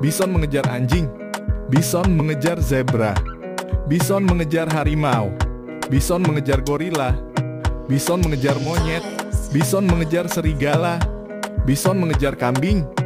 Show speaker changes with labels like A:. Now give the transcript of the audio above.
A: Bison mengejar anjing. Bison mengejar zebra. Bison mengejar harimau. Bison mengejar gorila. Bison mengejar monyet. Bison mengejar serigala. Bison mengejar kambing.